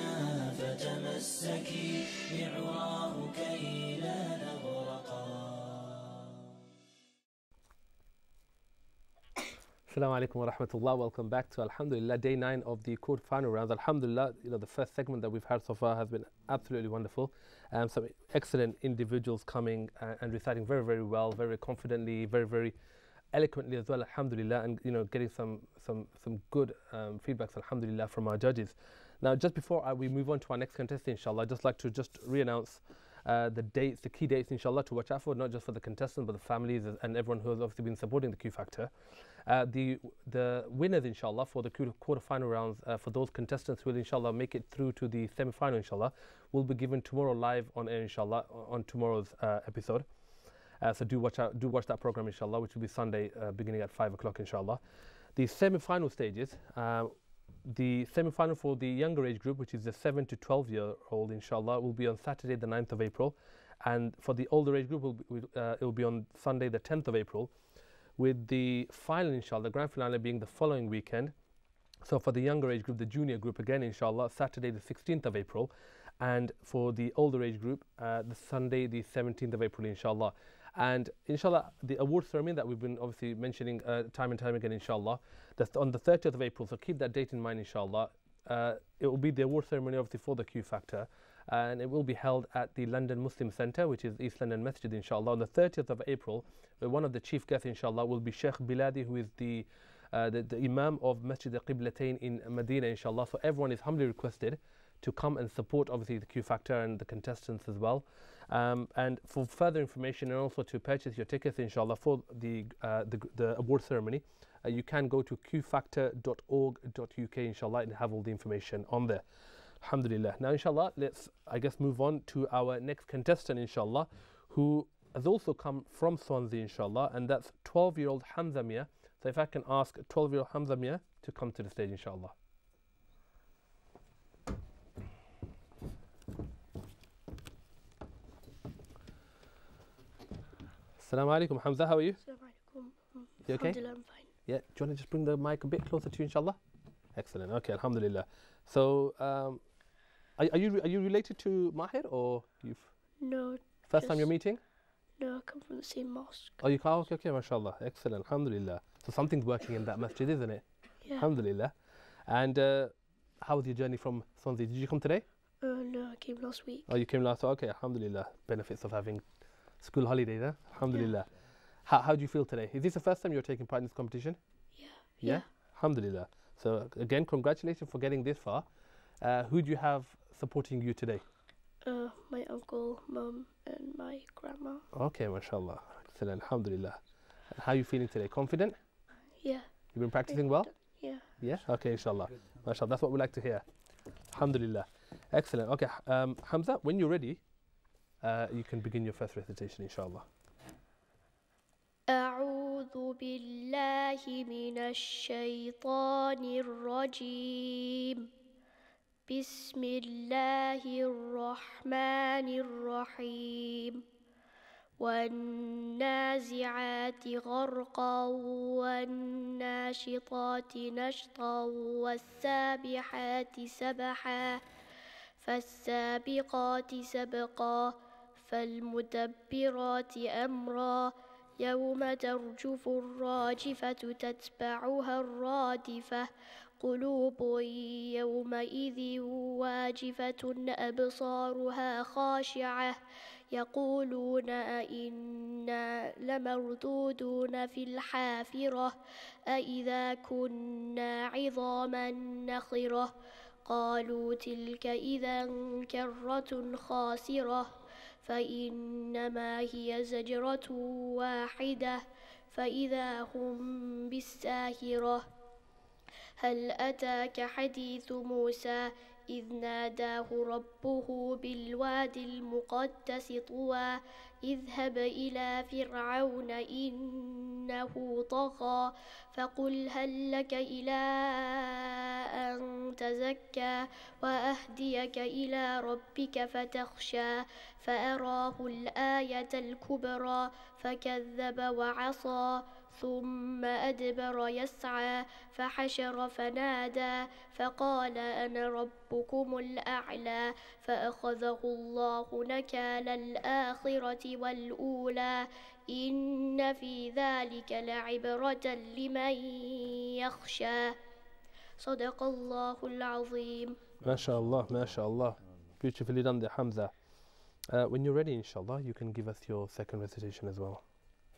فتمسكي بعراه كي لا نغرقا. Assalamu alaikum wa rahmatullah. Welcome back to Alhamdulillah, day 9 of the quarter-final rounds. Alhamdulillah, the first segment that we've had so far has been absolutely wonderful. Some excellent individuals coming and reciting very, very well, very confidently, very, very eloquently as well. Alhamdulillah, and getting some good feedbacks. Alhamdulillah, from our judges. Now, just before we move on to our next contestant, inshallah, I'd just like to re-announce the dates, the key dates, inshallah, to watch out for, not just for the contestants, but the families and everyone who has obviously been supporting the Q Factor. The winners, inshallah, for the quarter-final rounds, for those contestants who will, inshallah, make it through to the semi-final, inshallah, will be given tomorrow live on air, inshallah, on tomorrow's episode. So do watch that program, inshallah, which will be Sunday, beginning at 5 o'clock, inshallah. The semi-final stages. The semi-final for the younger age group, which is the 7 to 12-year-old, inshallah, will be on Saturday, the 9th of April. And for the older age group, it will be on Sunday, the 10th of April, with the final, inshallah, the grand finale being the following weekend. So for the younger age group, the junior group, again, inshallah, Saturday, the 16th of April. And for the older age group, the Sunday, the 17th of April, inshallah. And inshallah, the award ceremony that we've been obviously mentioning time and time again, inshallah, that's on the 30th of April. So keep that date in mind, inshallah. It will be the award ceremony, obviously, for the Q Factor. And it will be held at the London Muslim Centre, which is East London Masjid, inshallah. On the 30th of April, one of the chief guests, inshallah, will be Sheikh Biladi, who is the Imam of Masjid al-Qiblatain in Medina, inshallah. So everyone is humbly requested to come and support, obviously, the Q Factor and the contestants as well. And for further information and also to purchase your tickets, inshallah, for the award ceremony, you can go to qfactor.org.uk, inshallah, and have all the information on there. Alhamdulillah. Now, inshallah, let's, I guess, move on to our next contestant, inshallah, who has also come from Swansea, inshallah, and that's 12-year-old Hamza Mia. So if I can ask 12-year-old Hamza Mia to come to the stage, inshallah. Assalamu alaikum, Hamza, how are you? Assalamu alaikum. You okay? Alhamdulillah, I'm fine. Yeah, do you want to just bring the mic a bit closer to you, inshallah? Excellent, okay, alhamdulillah. So, are you related to Mahir, or you've... No. First time you're meeting? No, I come from the same mosque. Oh, you come? Okay, mashallah, excellent, alhamdulillah. So something's working in that masjid, isn't it? Yeah. Alhamdulillah. And how was your journey from Swansea? Did you come today? No, I came last week. Oh, you came last week? Okay, alhamdulillah. Benefits of having school holidays, huh? Alhamdulillah. Yeah. How do you feel today? Is this the first time you're taking part in this competition? Yeah? Alhamdulillah. So again, congratulations for getting this far. Who do you have supporting you today? My uncle, mum, and my grandma. Okay, mashallah. Excellent, alhamdulillah. How are you feeling today? Confident? Yeah. You've been practicing well? Yeah. Yeah? Okay, inshallah. Mashallah, that's what we like to hear. Alhamdulillah. Excellent. Okay, Hamza, when you're ready, you can begin your first recitation, inshallah. أعوذ بالله من الشيطان الرجيم. بسم الله الرحمن الرحيم. والنازعات غرقا والناشطات نشطا والسابحات سبحا فالسابقات سبقا فالمدبرات أمرا يوم ترجف الراجفة تتبعها الرادفة قلوب يومئذ واجفة أبصارها خاشعة يقولون أئنا لمردودون في الحافرة أئذا كنا عظاما نخرة قالوا تلك إذا كرة خاسرة فإنما هي زجرة واحدة فإذا هم بالساهرة هل أتاك حديث موسى إذ ناداه ربه بالوادي المقدس طوى اذهب إلى فرعون إنه طغى فقل هل لك إلى أن تزكى وأهديك إلى ربك فتخشى فأراه الآية الكبرى فكذب وعصى ثم أدبر يسعى فحشر فنادى فقال أنا ربكم الأعلى فأخذه الله نكال الآخرة والأولى إن في ذلك لعبرة لمن يخشى صدق الله العظيم. MashaAllah, MashaAllah. Beautifully done there, Hamza. When you're ready, inshallah, you can give us your second recitation as well.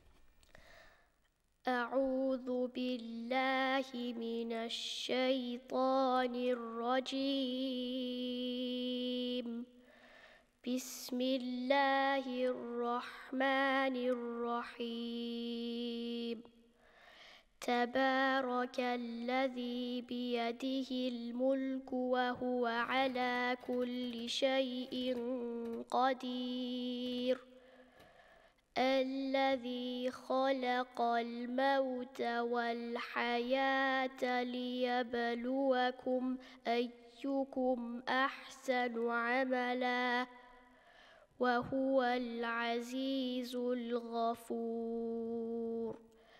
أعوذ بالله من الشيطان الرجيم بسم الله الرحمن الرحيم تبارك الذي بيده الملك وهو على كل شيء قدير الذي خلق الموت والحياة ليبلوكم أيكم أحسن عملا وهو العزيز الغفور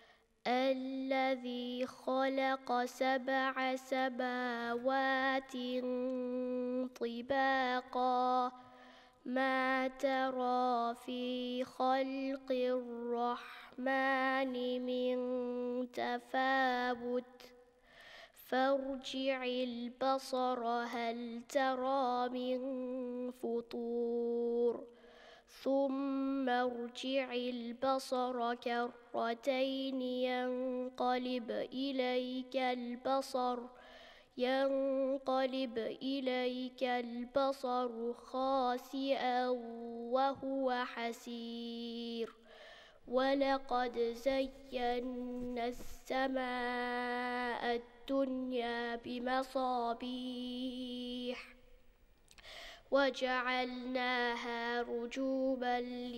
الذي خلق 7 سماوات طباقا ما ترى في خلق الرحمن من تفاوت فارجع البصر هل ترى من فطور ثم ارجع البصر كرتين ينقلب إليك البصر خاسئا وهو حسير ولقد زينا السماء الدنيا بمصابيح وجعلناها رجوما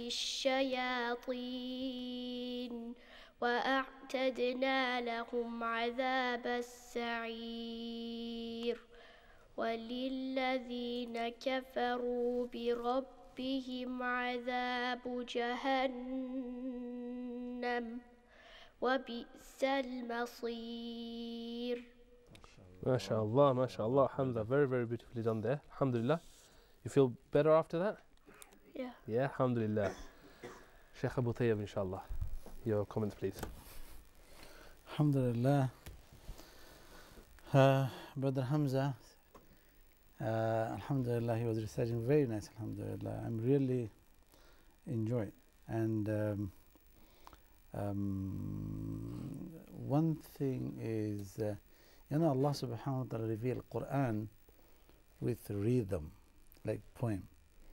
للشياطين وأعتدنا لهم عذاب السعير وللذين كفروا بربهم عذاب جهنم وبئس المصير. MashaAllah, MashaAllah, Hamza, very, very beautifully done there. Alhamdulillah. You feel better after that? Yeah. Yeah, Alhamdulillah. Sheikh Abu Tayyib, inshallah. Your comments, please. Alhamdulillah. Brother Hamza, Alhamdulillah, he was reciting very nice, Alhamdulillah. I'm really enjoying. And one thing is, Allah subhanahu wa ta'ala revealed Quran with rhythm, like poem.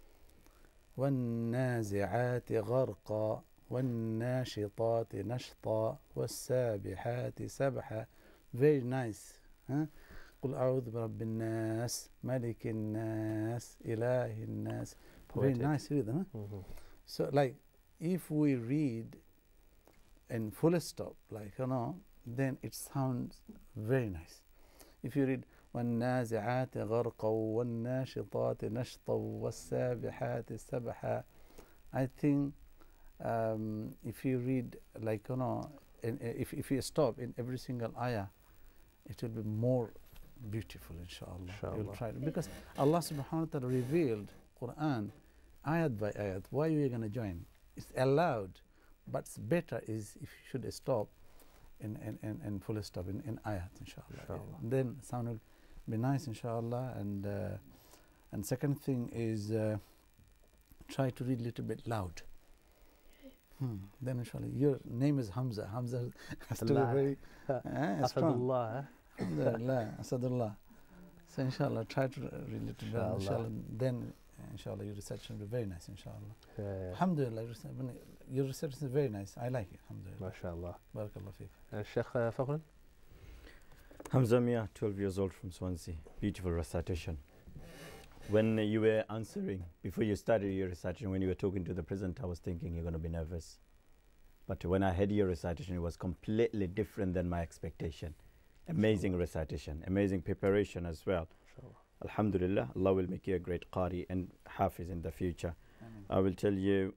وَالنَّازِعَاتِ غَرْقًا وَالنَّاشِطَاتِ نَشْطًا وَالسَّابِحَاتِ سَبْحًا. Very nice. Huh? قُلْ أَعُوذُ بِرَبِّ النَّاسِ مَلِكِ النَّاسِ إِلَهِ النَّاسِ. Very nice rhythm. Huh? So like if we read in full stop, like then it sounds very nice. If you read وَالنَّازِعَاتِ غَرْقًا وَالنَّاشِطَاتِ نَشْطًا وَالسَّابِحَاتِ سَبْحًا, I think if you read like if you stop in every single ayah, it will be more beautiful, inshallah. You'll try it. Because Allah subhanahu wa ta'ala revealed Quran ayat by ayat. Why are you going to join? It's allowed, but it's better is if you should stop in full stop in ayat, inshallah. Then sound will be nice, inshallah. And second thing is try to read a little bit loud. Then inshallah, your name is Hamza. Hamza has to be very strong. Alhamdulillah, Asadullah. So inshallah, try to read a little bit, inshallah. Then inshallah, your research will be very nice, inshallah. Alhamdulillah, your research is very nice. I like it, alhamdulillah. MashaAllah. Barakallah feek. And Sheikh Fakhran? Hamza Mia, 12 years old from Swansea. Beautiful recitation. When you were answering, before you started your recitation, when you were talking to the presenter, I was thinking you're going to be nervous. But when I heard your recitation, it was completely different than my expectation. Amazing recitation, amazing preparation as well. Alhamdulillah, Allah will make you a great Qari and Hafiz in the future. I will tell you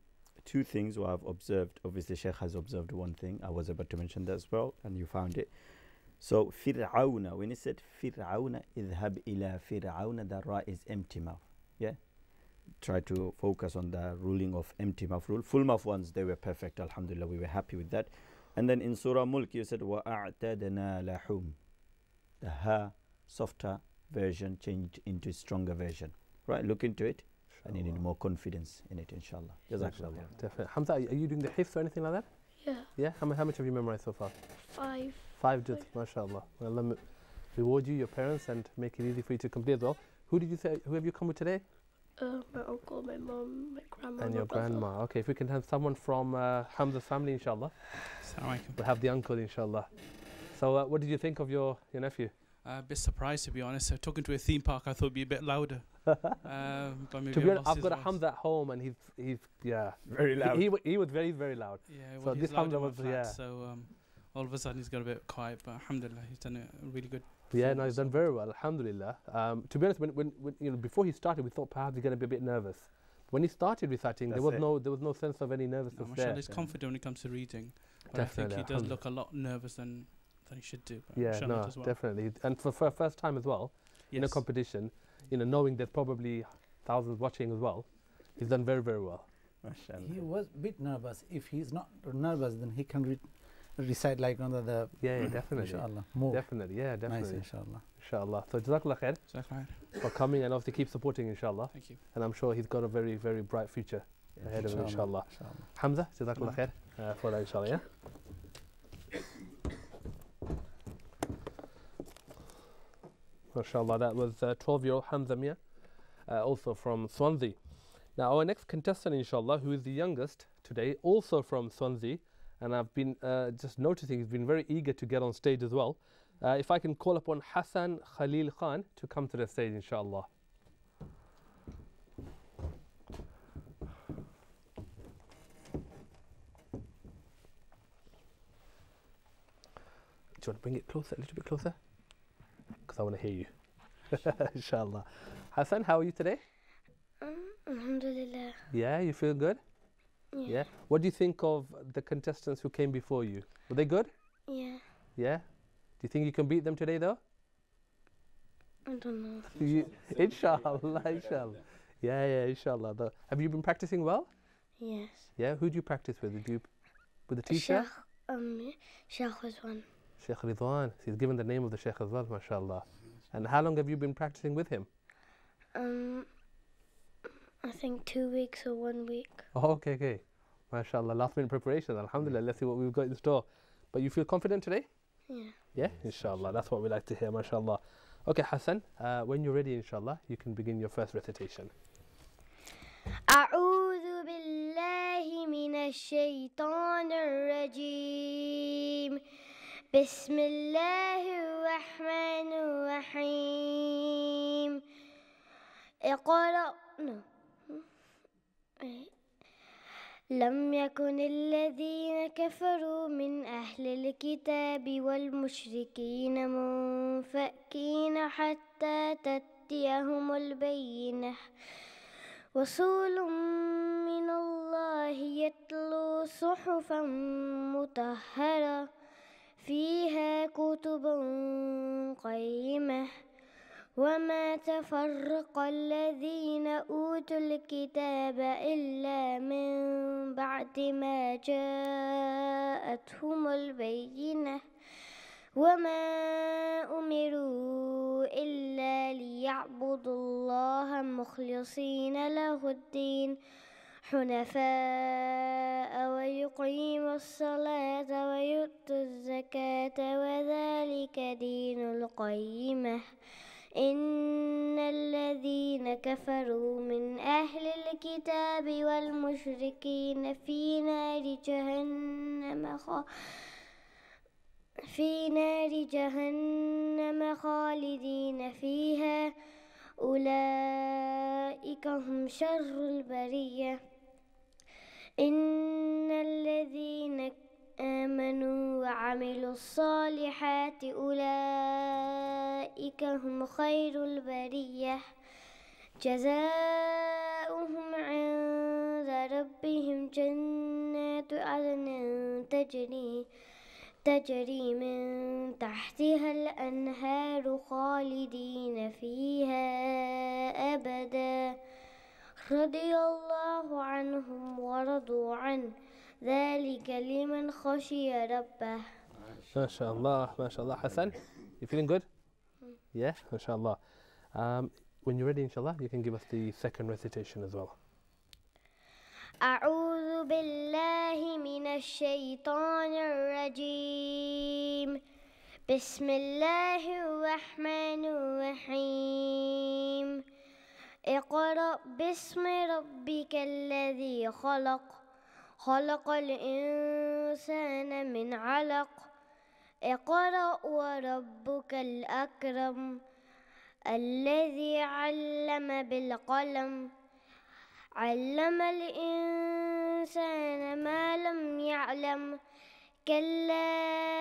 two things what I've observed. Obviously, Sheikh has observed one thing. I was about to mention that as well, and you found it. So, Fir'auna, when he said Fir'auna, idhab ila Fir'auna, the ra is empty mouth. Yeah? Try to focus on the ruling of empty mouth rule. Full mouth ones, they were perfect, alhamdulillah, we were happy with that. And then in Surah Mulk, you said, وَأَعْتَدْنَا لَحُمْ. The ha, softer version changed into stronger version. Right, look into it. And you need more confidence in it, inshallah. Jazakallah. Definitely. Hamza, are you doing the hifz or anything like that? Yeah. Yeah? How much have you memorized so far? 5. 5 just, mashallah. Well, let me reward you, your parents, and make it easy for you to complete as well. Who have you come with today? My uncle, my mum, my grandma, And my your brother. grandma. Okay, if we can have someone from Hamza's family, inshallah. We'll have the uncle, inshallah. So what did you think of your nephew? A bit surprised, to be honest. Talking to a theme park, I thought it'd be a bit louder. But maybe To be honest, lost I've his got a voice. Hamza at home, and he's Very loud. He was very, very loud. Yeah, So well, this he's loud Hamza in my was, flat, yeah. So all of a sudden he's got a bit quiet, but alhamdulillah, he's done it really good. Yeah, no, he's performance. done very well, alhamdulillah. To be honest, when before he started, we thought perhaps he's going to be a bit nervous. When he started reciting, there was no sense of any nervousness No, there. mashallah, he's confident when it comes to reading. But Definitely, I think he does alhamdulillah. look a lot nervous than he should do. But Yeah, mashallah, no, does well. definitely. And for first time as well, in a Yes. competition, knowing there's probably thousands watching as well, he's done very, very well. He was a bit nervous. If he's not nervous, then he can recite like under the. Yeah, definitely. Inshallah. More. Definitely, yeah, Nice, definitely. inshallah. Inshallah. So Jazakallah khair Jazakallah khair. for coming, and obviously keep supporting, inshallah. Thank you. And I'm sure he's got a very, very bright future ahead of him, inshallah. Inshallah. Hamza, Jazakallah khair for that, inshallah, yeah? MashaAllah, that was 12-year-old Hamza Mia, also from Swansea. Now, our next contestant, inshallah, who is the youngest today, also from Swansea, and I've been just noticing he's been very eager to get on stage as well. If I can call upon Hassan Khalil Khan to come to the stage, inshallah. Do you want to bring it closer, a little bit closer? Because I want to hear you. Inshallah. Hassan, how are you today? Alhamdulillah. Yeah, you feel good? Yeah. What do you think of the contestants who came before you? Were they good? Yeah. Yeah. Do you think you can beat them today, though? I don't know. Inshallah, inshallah. Yeah, inshallah. Have you been practicing well? Yes. Yeah. Who do you practice with? With the teacher? Sheikh was one. Sheikh Ridwan. He's given the name of the Sheikh as well, mashallah. And how long have you been practicing with him? I think 2 weeks or 1 week. Oh, okay. MashaAllah, last minute preparation. Alhamdulillah, let's see what we've got in store. But you feel confident today? Yeah. Yeah, inshallah. That's what we like to hear, mashallah. Okay, Hassan, when you're ready, inshallah, you can begin your first recitation. أعوذ بالله من الشيطان الرجيم بسم الله الرحمن الرحيم اقرأ لم يكن الذين كفروا من أهل الكتاب والمشركين منفكين حتى تأتيهم البينة رسول من الله يتلو صحفا مطهرة فيها كتب قيمة وما تفرق الذين أوتوا الكتاب إلا من بعد ما جاءتهم البينة وما أمروا إلا ليعبدوا الله مخلصين له الدين حنفاء ويقيموا الصلاة ويؤتوا الزكاة وذلك دين القيمة إن الذين كفروا من أهل الكتاب والمشركين في نار جهنم خالدين فيها أولئك هم شر البرية إن الذين آمنوا وعملوا الصالحات أولئك هم خير البرية جزاؤهم عند ربهم جنات عدن تجري من تحتها الأنهار خالدين فيها أبدا رضي الله عنهم ورضوا عنه ذلك لمن خشي ربه. ما شاء الله, ما شاء Allah. Hassan, you feeling good? Yeah, ما شاء الله. When you're ready, inshallah, you can give us the second recitation as well. أعوذ بالله من الشيطان الرجيم بسم الله الرحمن الرحيم اقرأ باسم ربك الذي خلق الإنسان من علق اقرأ وربك الأكرم الذي علم بالقلم علم الإنسان ما لم يعلم كلا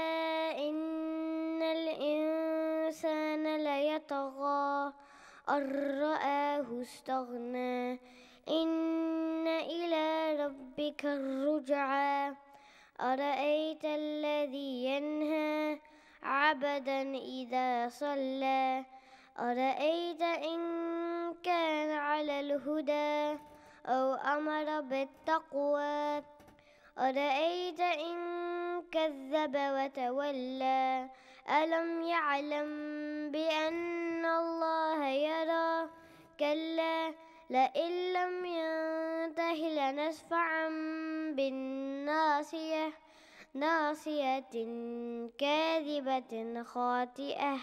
إن الإنسان ليطغى أن رآه استغنى إن إلى ربك الرجعى أرأيت الذي ينهى عبدا إذا صلى أرأيت إن كان على الهدى أو أمر بالتقوى أرأيت إن كذب وتولى ألم يعلم بأن الله يرى كلا لئن لم ينته لنسفعا بالناصية ناصية كاذبة خاطئة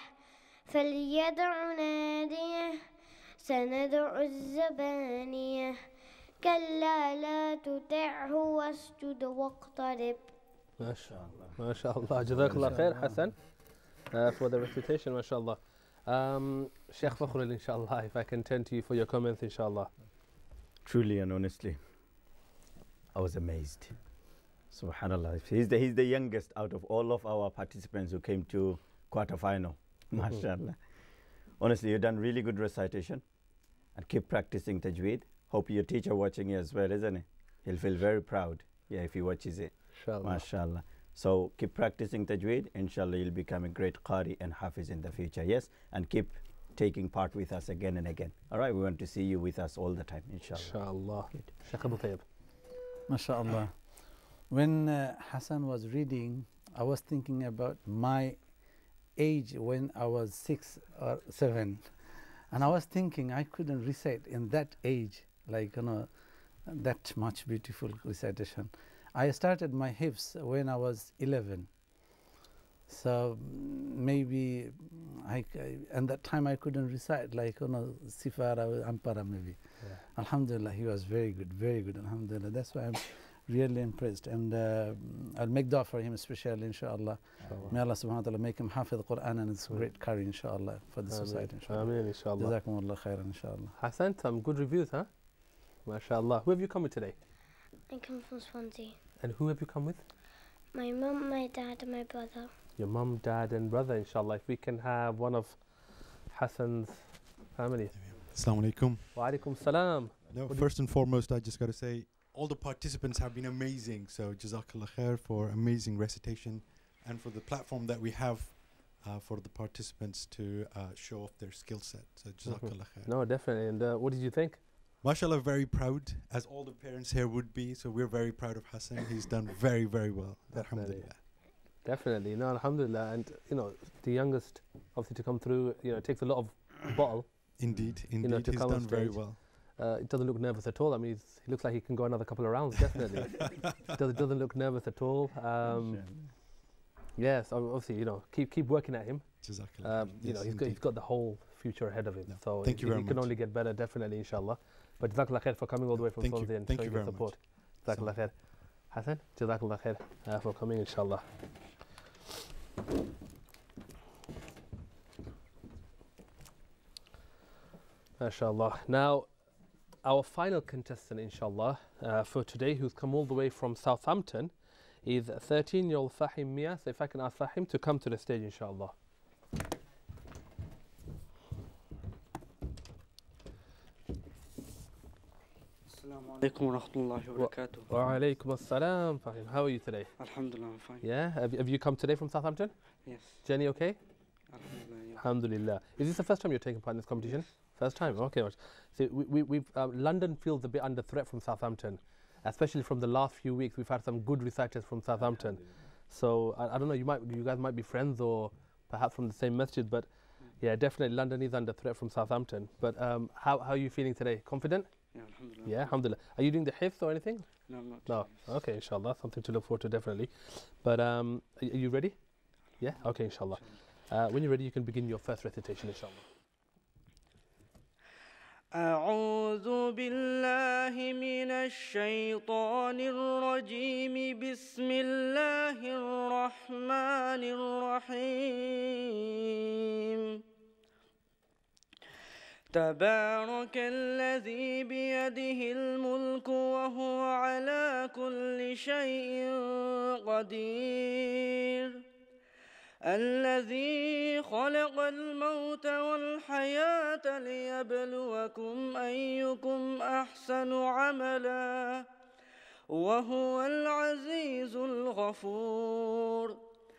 فليدع ناديه سندع الزبانية كلا لا تطعه واسجد واقترب. ما شاء الله, ما شاء الله. جزاك الله خير Hassan for the recitation, ما شاء الله. Sheikh Fakhrul, inshallah, if I can turn to you for your comments, inshallah. Truly and honestly, I was amazed. Subhanallah. He's the youngest out of all of our participants who came to quarterfinal. MashaAllah. Honestly, you've done really good recitation and keep practicing tajweed. Hope your teacher watching you as well, isn't he? He'll feel very proud, yeah, if he watches it. Inshallah. MashaAllah. So keep practicing tajweed. Inshallah, you'll become a great qari and hafiz in the future. Yes, and keep taking part with us again and again. All right, we want to see you with us all the time, inshallah. Inshallah. Sheikh Abu Tayyib. MashaAllah. When Hassan was reading, I was thinking about my age when I was 6 or 7. And I was thinking I couldn't recite in that age, like, that much beautiful recitation. I started my hifz when I was 11. So maybe and that time I couldn't recite, like, Sifara or Ampara maybe. Yeah. Alhamdulillah, he was very good, Alhamdulillah. That's why I'm really impressed. And I'll make dua for him especially, inshallah. May Allah subhanahu wa ta'ala make him hafiz Quran and it's great carry, inshallah, for the society, inshallah. Ameen, inshallah. Jazakumullah khairan, inshallah. Hassan, some good reviews, huh? MashaAllah. Who have you come with today? I come from Swansea. And who have you come with? My mum, my dad and my brother. Your mum, dad and brother, inshallah. If we can have one of Hassan's family. Assalamu alaikum. Wa alaikum salam. No, first and foremost, I just got to say, all the participants have been amazing. So Jazakallah khair for amazing recitation and for the platform that we have for the participants to show off their skill set. So Jazakallah khair. No, definitely. And what did you think? MashaAllah, very proud, as all the parents here would be. So we're very proud of Hassan. He's done very, very well. Alhamdulillah. Definitely. No, alhamdulillah. And, the youngest, obviously, to come through, it takes a lot of bottle. Indeed. To He's come on done very stage. well. It doesn't look nervous at all. I mean, he looks like he can go another couple of rounds, definitely. doesn't look nervous at all. Yes, obviously, keep working at him. Jazakallah. He's got the whole future ahead of him. No, So thank you very he can much. only get better, definitely, inshallah. But Jazakallah khair for coming all the way from Thank you. Swansea and Thank showing you your very support. much. Jazakallah khair. Hassan, Jazakallah khair for coming, inshallah. MashaAllah. Now, our final contestant, inshallah, for today, who's come all the way from Southampton, is 13-year-old Fahim Mia. So if I can ask Fahim to come to the stage, inshallah. Assalamu alaikum wa rahmatullahi wa barakatuh. Wa alaikum assalam, Fahim. How are you today? Alhamdulillah, I'm fine. Yeah? Have you come today from Southampton? Yes. Jenny, okay? Alhamdulillah. Yeah. Alhamdulillah. Is this the first time you're taking part in this competition? First time? Okay. So London feels a bit under threat from Southampton, especially from the last few weeks. We've had some good reciters from Southampton. So I don't know, you guys might be friends or perhaps from the same masjid, but yeah, definitely London is under threat from Southampton. But how are you feeling today? Confident? Yeah, alhamdulillah. Yeah, alhamdulillah. Are you doing the hifz or anything? No, I'm not. No. Okay, inshallah. Something to look forward to, definitely. But are you ready? Yeah? Okay, inshallah. When you're ready, you can begin your first recitation, inshallah. أعوذ بالله من الشيطان الرجيم بسم الله الرحمن الرحيم تبارك الذي بيده الملك وهو على كل شيء قدير الذي خلق الموت والحياة ليبلوكم أيكم أحسن عملا وهو العزيز الغفور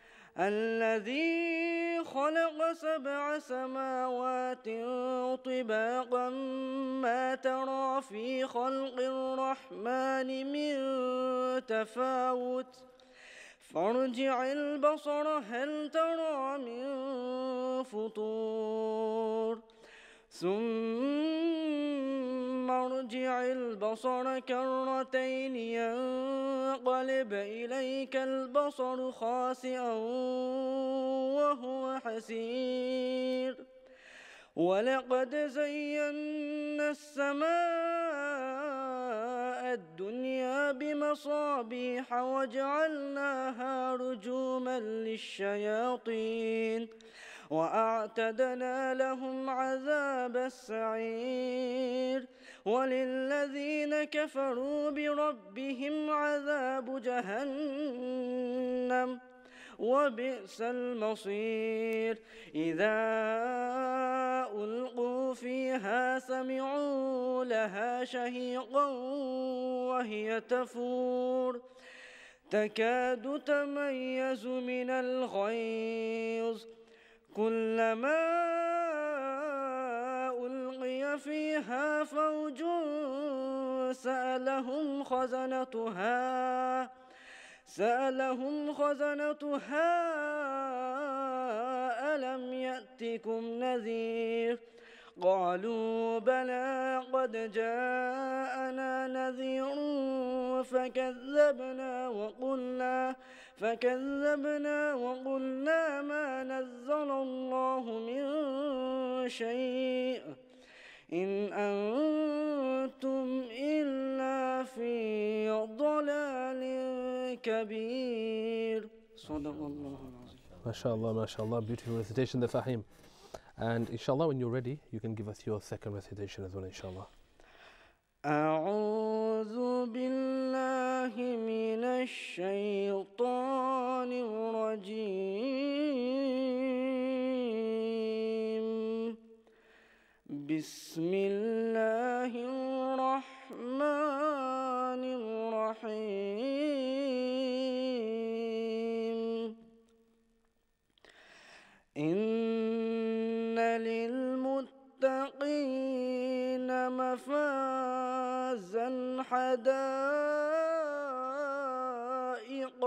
الذي خلق 7 سماوات طباقا ما ترى في خلق الرحمن من تفاوت فارجع البصر هل ترى من فطور ثم ارجع البصر كرتين ينقلب إليك البصر خاسئا وهو حسير ولقد زينا السماء الدنيا بمصابيح وجعلناها رجوما للشياطين وأعتدنا لهم عذاب السعير وللذين كفروا بربهم عذاب جهنم وبئس المصير إذا ألقوا فيها سمعوا لها شهيقا وهي تفور تكاد تميز من الغيظ كلما ألقي فيها فوج سألهم خزنتها ألم يأتكم نذير قالوا بلى قد جاءنا نذير فكذبنا وقلنا ما نزل الله من شيء إن أنتم إلا في ضلال كبير صدق الله العظيم. MashaAllah, MashaAllah. Beautiful recitation there, Fahim. And inshallah, when you're ready, you can give us your second recitation as well, inshallah. أعوذ بالله من الشيطان الرجيم بسم الله الرحمن الرحيم إن للمتقين مفازا حدائق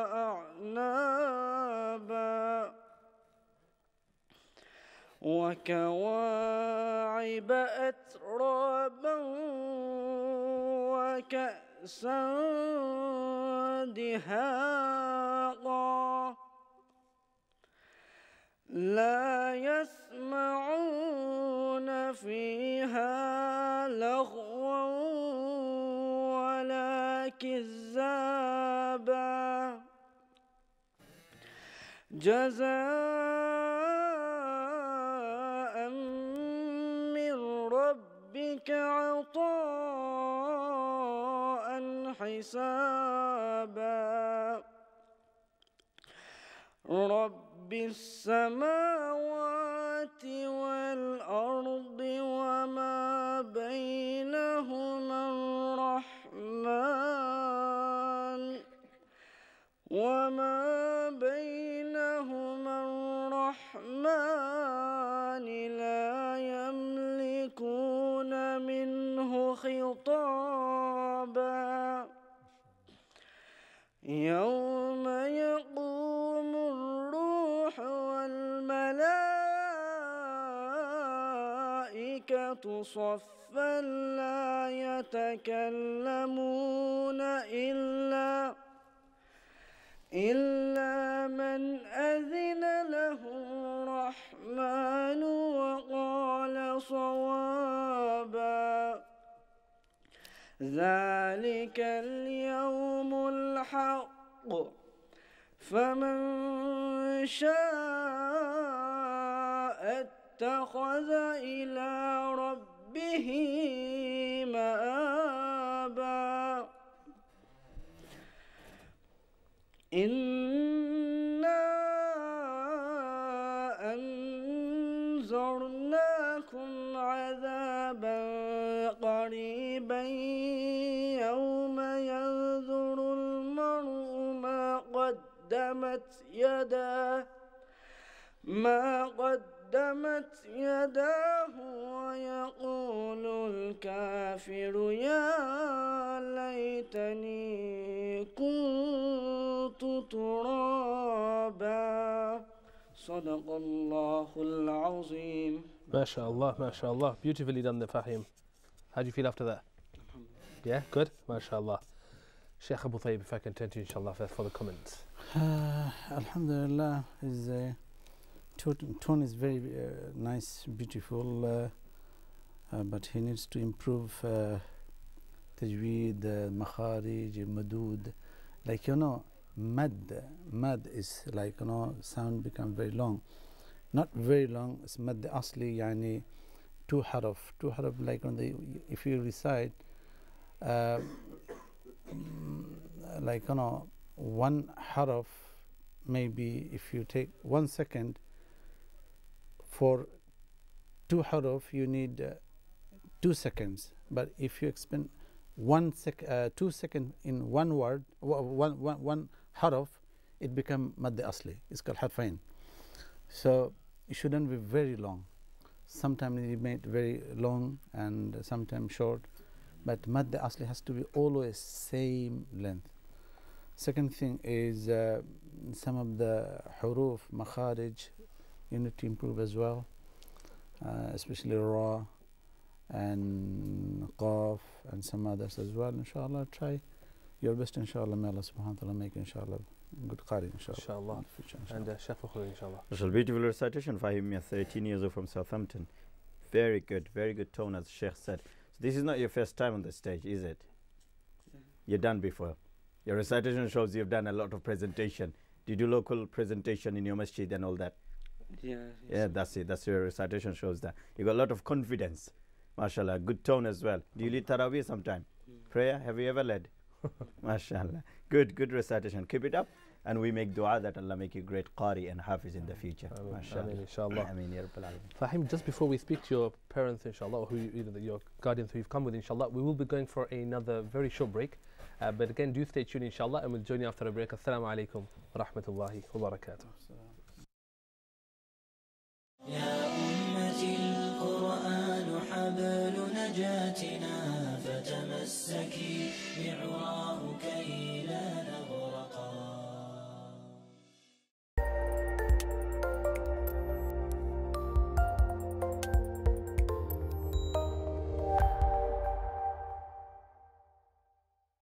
وأعنابا وكواعب أترابا وكأسا دهاقا لا يسمعون فيها لغوا ولا كذابا جزاء من ربك عطاء حسابا رب السماوات والأرض وما بينهما وما بينهما الرحمن لا يملكون منه خطابا يوم يقوم الروح والملائكة صفا لا يتكلمون إلا من أذن له الرحمن وقال صوابا ذلك اليوم الحق فمن شاء اتخذ إلى ربه مآبا إنا أنذرناكم عذابا قريبا يوم ينظر المرء ما قدمت يداه ويقول الكافر يا ليتني كنت ترابا صدق الله العظيم. MashaAllah, MashaAllah. Beautifully done there, Fahim. How do you feel after that? Yeah, good? MashaAllah. Sheikh Abu Tayyib, if I can turn to you, inshallah, for the comments. Alhamdulillah, his tone is very nice, beautiful, but he needs to improve tajweed, makharij, madud. Like, mad is like, sound become very long. Not very long, it's mad asli, yani two harf, like if you recite, like, one harf, maybe if you take 1 second, for two harf you need 2 seconds. But if you expend 2 seconds in one word, one harf, it become mad asli. It's called harfain. So it shouldn't be very long. Sometimes it made very long and sometimes short. But mad asli has to be always same length. Second thing is some of the huruf, makharij, you need to improve as well, especially ra and qaf and some others as well. Inshallah, try your best. Inshallah, may Allah subhanahu wa ta'ala make inshallah good qari. Inshallah. And Sheikh Fakhrul, inshallah. Mashallah, beautiful recitation. Fahim, 13 years old from Southampton. Very good tone, as Sheikh said. So this is not your first time on the stage, is it? You've done before. Your recitation shows you've done a lot of presentation. Do you do local presentation in your masjid and all that? Yeah, that's it. That's your recitation shows that. You got a lot of confidence. MashaAllah, good tone as well. Do you lead Taraweeh sometime? Prayer, have you ever led? MashaAllah. Good recitation. Keep it up. And we make dua that Allah make you great qari and hafiz in the future. Ameen, inshallah. Ameen, ya Rabbil Alameen. Fahim, just before we speak to your parents, inshallah, or your guardians who you've come with, inshallah, we will be going for another very short break. But again, do stay tuned, inshallah, and we'll join you after a break. Assalamu alaikum wa rahmatullahi wa barakatuh. يا أمتي القرآن حبل نجاتنا فتمسكي بعواه كي